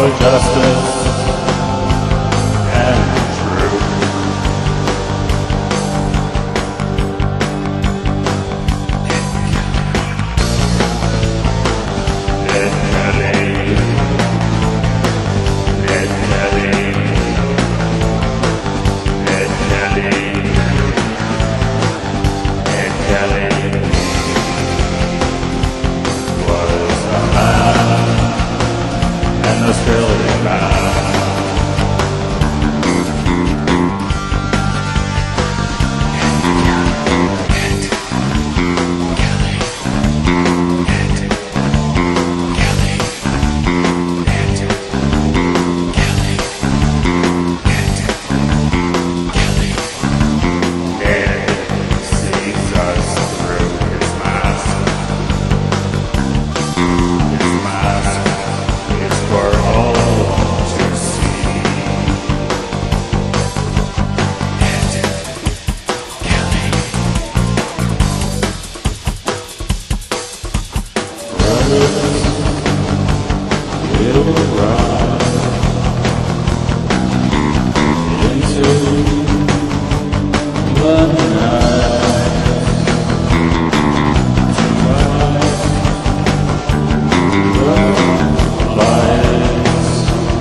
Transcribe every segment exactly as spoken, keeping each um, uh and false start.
for justice and truth. Ned Kelly, Ned Kelly, Ned Kelly, Ned Kelly was a man, and the still is man. Will rise into the night to rise the lights.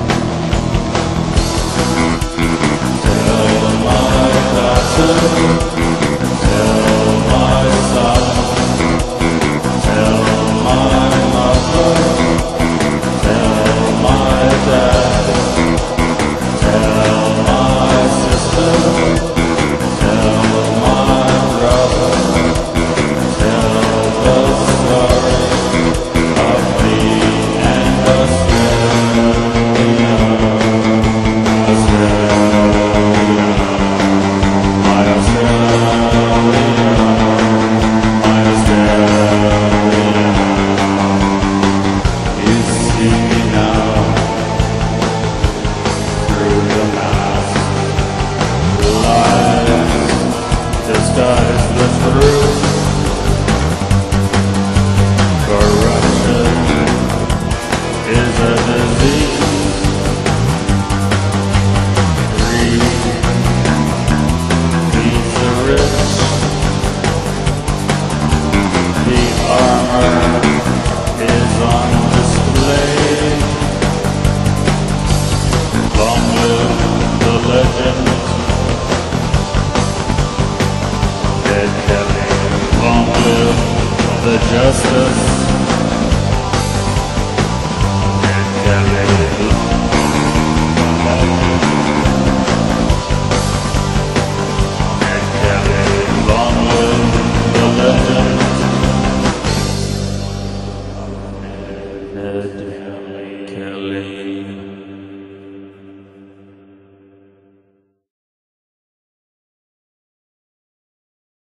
Tell my daughter, tell my son, tell my mother, tell my dad, tell my sister, tell my brother, tell the story of me and Australia, Australia, my Australia, my Australia. You see me now through the mask, the lies disguise the truth. Corruption is a disease. Greed feeds the rich. The armor is on display. Long live the legend, Ned Kelly. Long live the justice